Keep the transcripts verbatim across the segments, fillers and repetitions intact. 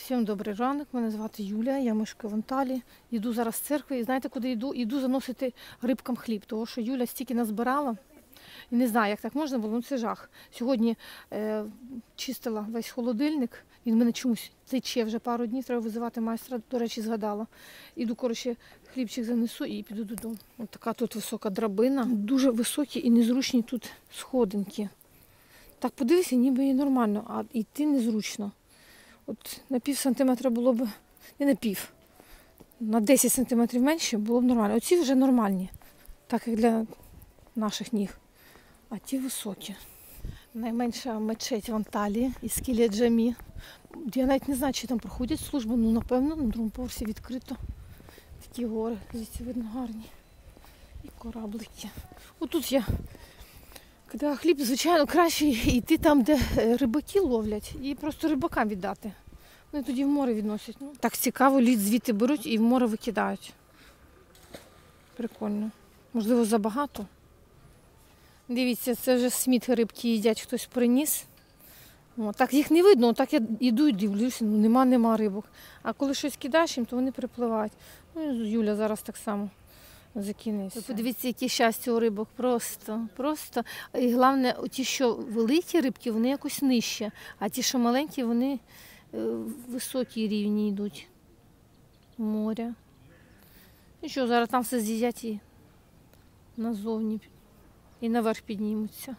Всім добрий ранок, мене звати Юлія, я мешкаю в Анталії. Йду зараз з церкви і знаєте, куди йду? Йду заносити рибкам хліб, тому що Юля стільки назбирала. І не знаю, як так можна було, ну це жах. Сьогодні е, чистила весь холодильник, він в мене чомусь тече вже пару днів, треба визивати майстра, до речі, згадала. Іду, коротше, хлібчик занесу і піду додому. Ось така тут висока драбина, дуже високі і незручні тут сходинки. Так подивися, ніби і нормально, а йти незручно. От на пів сантиметра було б, не на пів, на десять сантиметрів менше було б нормально. Оці вже нормальні, так як для наших ніг. А ті високі. Найменша мечеть в Анталії, Іскелія Джамі. Я навіть не знаю, чи там проходять служби, ну напевно, на другому поверсі відкрито. Такі гори, звідси видно гарні. І кораблики. Отут я, коли хліб, звичайно, краще йти там, де рибаки ловлять, і просто рибакам віддати. Вони тоді в море відносять. Ну, так цікаво, лід звідти беруть і в море викидають. Прикольно. Можливо, забагато. Дивіться, це вже сміт рибки їдять, хтось приніс. О, так їх не видно, так я йду і дивлюся, ну нема-нема рибок. А коли щось кидаєш їм, то вони перепливають. Ну і Юля зараз так само закинеться. Подивіться, яке щастя у рибок. Просто, просто. І головне, ті, що великі рибки, вони якось нижче. А ті, що маленькі, вони високі рівні йдуть. Моря. І що, зараз там все з'їдять і назовні. І наверх піднімуться.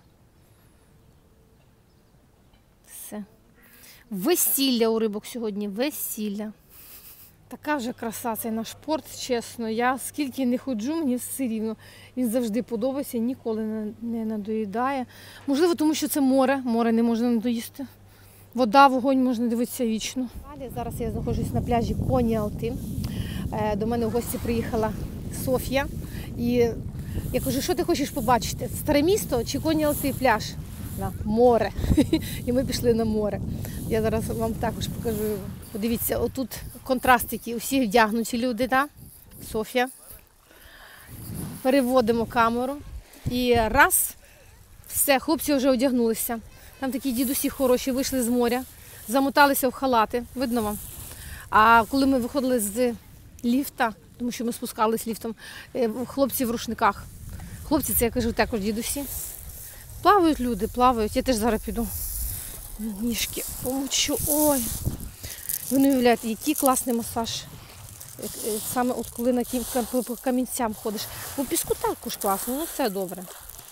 Все. Весілля у рибок сьогодні. Весілля. Така вже краса, цей наш порт, чесно. Я скільки не ходжу, мені все рівно. Він завжди подобається, ніколи не надоїдає. Можливо, тому що це море. Море не можна надоїсти. Вода, вогонь можна дивитися вічно. Зараз я знаходжусь на пляжі Коні-Алти. До мене в гості приїхала Софія. І я кажу, що ти хочеш побачити? Старе місто чи Коні-Алти пляж? На море. І ми пішли на море. Я зараз вам також покажу. Подивіться, отут контраст який. Усі вдягнуті люди, так? Софія. Переводимо камеру. І раз, все, хлопці вже одягнулися. Там такі дідусі хороші, вийшли з моря, замоталися в халати. Видно вам? А коли ми виходили з ліфта, тому що ми спускались ліфтом, хлопці в рушниках. Хлопці, це я кажу також дідусі. Плавають люди, плавають. Я теж зараз піду. Ніжки помочу. Ой. Ви не уявляєте, який класний масаж. Саме от коли на кім... по камінцям ходиш. По піску також класно, ну все добре.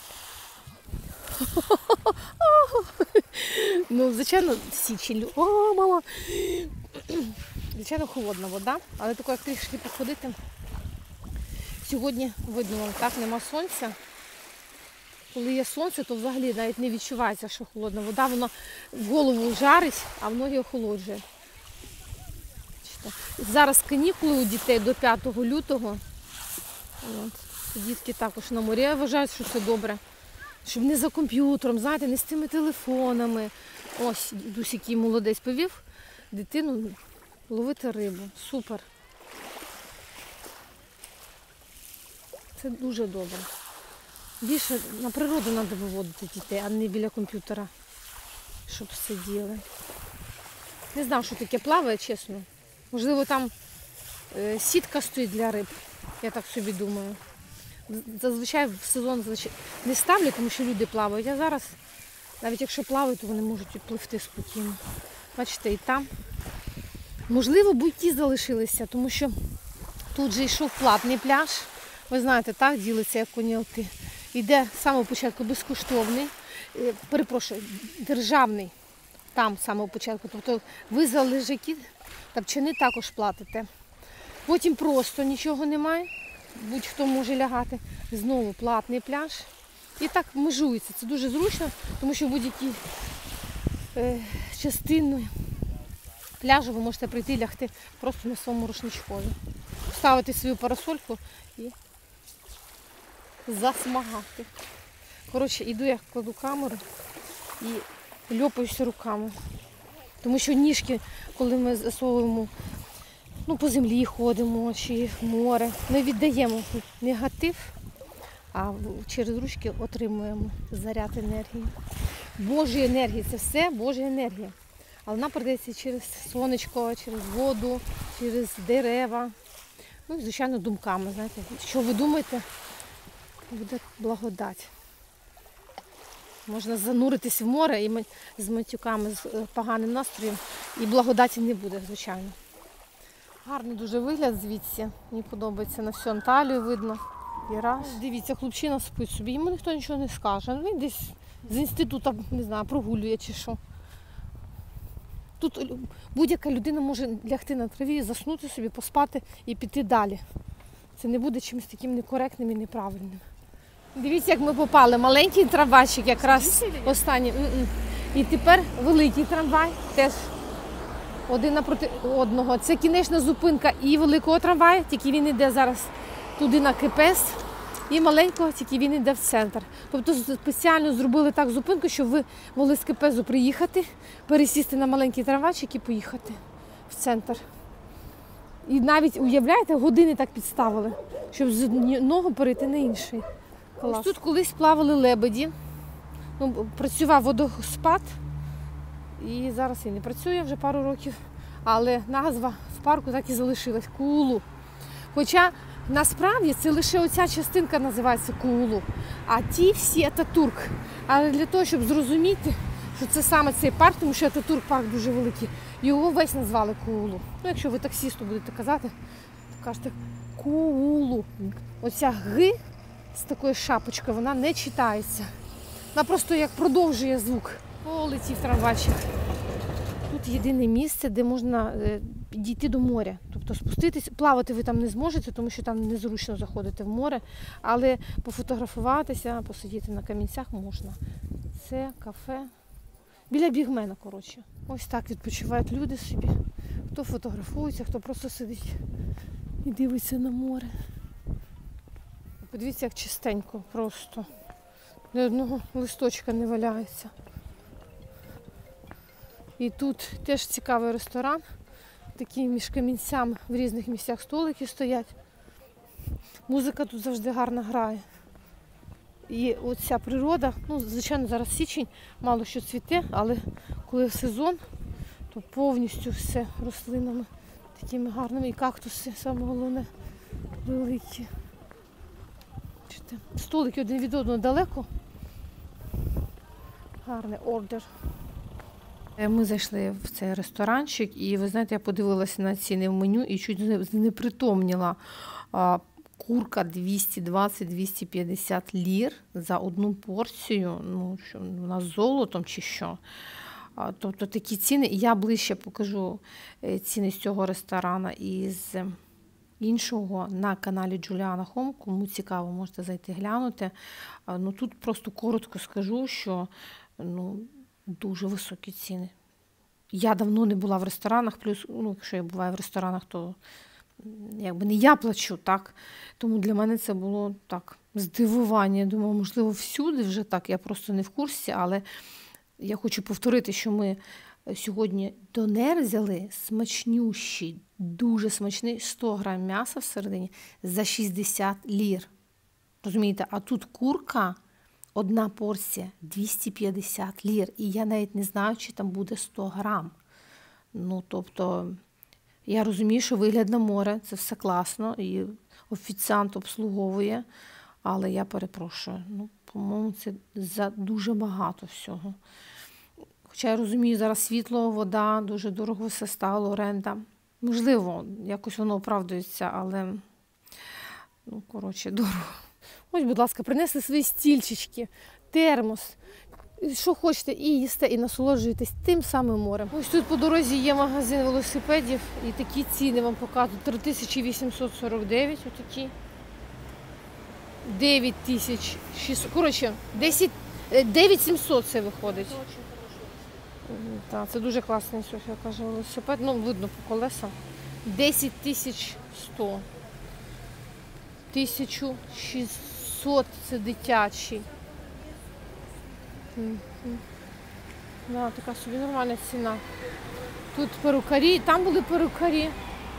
Ну, звичайно, січень. О, мама. Звичайно, холодна вода, але тако, як трішки походити. Сьогодні, видно вам, так, нема сонця. Коли є сонце, то взагалі навіть не відчувається, що холодна вода. Вона в голову жарить, а в ноги охолоджує. Зараз канікули у дітей до п'ятого лютого. От. Дітки також на морі вважають, що це добре. Щоб не за комп'ютером, знаєте, не з тими телефонами. Ось, дідусь, який молодець повів дитину ловити рибу. Супер. Це дуже добре. Більше на природу треба виводити дітей, а не біля комп'ютера, щоб сиділи. Не знав, що таке плаває, чесно. Можливо, там е, сітка стоїть для риб, я так собі думаю. Зазвичай в сезон не ставлю, тому що люди плавають, а зараз, навіть якщо плавають, то вони можуть відпливти спокійно. Бачите, і там. Можливо, буйки залишилися, тому що тут же йшов платний пляж. Ви знаєте, так ділиться, як Коні-Алти. Йде з самого початку безкоштовний, перепрошую, державний, там з самого початку. Тобто ви за лежаки, тапчани також платите. Потім просто нічого немає, будь-хто може лягати. Знову платний пляж. І так межується. Це дуже зручно, тому що в будь-якій е, частині пляжу ви можете прийти і лягти просто на своєму рушничкові. Ставити свою парасольку і засмагати. Коротше, іду я, кладу камеру і льопаюся руками. Тому що ніжки, коли ми засовуємо, ну, по землі ходимо, чи в море, ми віддаємо негатив, а через ручки отримуємо заряд енергії. Божої енергії, це все Божа енергія. Але вона передається через сонечко, через воду, через дерева. Ну і, звичайно, думками. Знаєте, що ви думаєте, буде благодать. Можна зануритись в море і з матюками, з поганим настроєм, і благодаті не буде, звичайно. Гарний дуже вигляд звідси. Мені подобається, на всю Анталію видно. І раз. Дивіться, хлопчина спить собі, йому ніхто нічого не скаже. Він десь з інституту, не знаю, прогулює чи що. Тут будь-яка людина може лягти на траві, заснути собі, поспати і піти далі. Це не буде чимось таким некоректним і неправильним. Дивіться, як ми попали. Маленький трамвайчик якраз останній. І тепер великий трамвай, теж один напроти одного. Це кінечна зупинка і великого трамваю, тільки він йде зараз туди на КПС, і маленького, тільки він йде в центр. Тобто спеціально зробили так зупинку, щоб ви могли з КПСу приїхати, пересісти на маленький трамвайчик і поїхати в центр. І навіть, уявляєте, години так підставили, щоб з одного перейти на інший. Ось тут колись плавали лебеді, ну, працював водоспад, і зараз він не працює вже пару років, але назва в парку так і залишилась – Куулу. Хоча насправді це лише оця частинка називається Куулу, а ті всі Ататурк. Але для того, щоб зрозуміти, що це саме цей парк, тому що Ататурк парк дуже великий, його весь назвали Куулу. Ну, якщо ви таксісту будете казати, то кажете Куулу. Оця Г з такою шапочкою, вона не читається. Вона просто як продовжує звук. Полетів трамвайчик. Тут єдине місце, де можна підійти до моря. Тобто спуститись, плавати ви там не зможете, тому що там незручно заходити в море, але пофотографуватися, посидіти на камінцях можна. Це кафе біля бігмена, коротше. Ось так відпочивають люди собі. Хто фотографується, хто просто сидить і дивиться на море. Подивіться, як чистенько просто. Ні одного листочка не валяється. І тут теж цікавий ресторан. Такі між камінцями в різних місцях столики стоять. Музика тут завжди гарно грає. І оця природа, ну, звичайно, зараз січень, мало що цвіте, але коли в сезон, то повністю все рослинами такими гарними. І кактуси, саме головне, великі. Столики один від одного далеко. Гарний ордер. Ми зайшли в цей ресторанчик і, ви знаєте, я подивилася на ціни в меню і чуть знепритомніла. Курка двісті двадцять - двісті п'ятдесят лір за одну порцію. Ну, що, вона з золотом чи що. Тобто такі ціни. І я ближче покажу ціни з цього ресторану і з іншого на каналі Джуліана Хом. Кому цікаво, можете зайти глянути. Ну, тут просто коротко скажу, що ну, дуже високі ціни. Я давно не була в ресторанах, плюс, ну, якщо я буваю в ресторанах, то якби не я плачу, так? Тому для мене це було так, здивування. Я думаю, можливо, всюди вже так, я просто не в курсі, але я хочу повторити, що ми сьогодні донер взяли смачнющий, дуже смачний, сто грам м'яса всередині за шістдесят лір. Розумієте, а тут курка, одна порція двісті п'ятдесят лір. І я навіть не знаю, чи там буде сто грам. Ну, тобто, я розумію, що вигляд на море, це все класно, і офіціант обслуговує, але я перепрошую, ну, по-моєму, це за дуже багато всього. Хоча я розумію, зараз світло, вода, дуже дорого все стало, оренда. Можливо, якось воно оправдується, але, ну, коротше, дорого. Ось, будь ласка, принесли свої стільчички, термос, що хочете, і їсте, і насолоджуєтесь тим самим морем. Ось тут по дорозі є магазин велосипедів, і такі ціни вам показують. три тисячі вісімсот сорок дев'ять, отакі. дев'ять тисяч шістсот, коротше, дев'ять тисяч сімсот це виходить. Так, це дуже класний, Софія каже, велосипед. Ну, видно по колесам. десять тисяч сто. тисяча шістсот це дитячий. Да, така собі нормальна ціна. Тут перукарі, там були перукарі.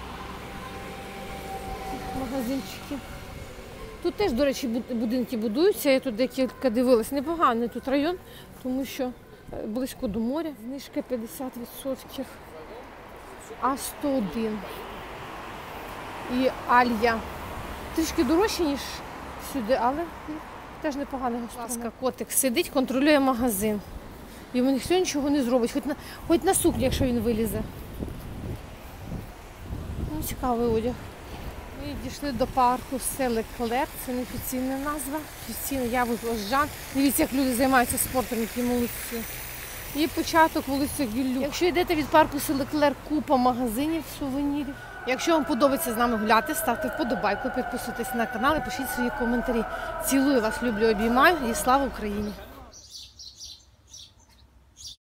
Магазинчики. Тут теж, до речі, будинки будуються. Я тут декілька дивилась. Непоганий тут район, тому що е, близько до моря. Знижка п'ятдесят відсотків. А сто один. І Алья. Трішки дорожче, ніж сюди, але теж непогана гастрономія. Котик сидить, контролює магазин. Йому ніхто нічого не зробить, хоч на, хоч на сукні, якщо він вилізе. Ну, цікавий одяг. Ми дійшли до парку Селеклер, це не офіційна назва, офіційно Явик Ожжан. Дивіться, як люди займаються спортом, які молодці. І початок вулиці Гюллю. Якщо йдете від парку Селеклер, купа магазинів, сувенірів. Якщо вам подобається з нами гуляти, ставте вподобайку, підписуйтесь на канал і пишіть свої коментарі. Цілую вас, люблю, обіймаю і слава Україні!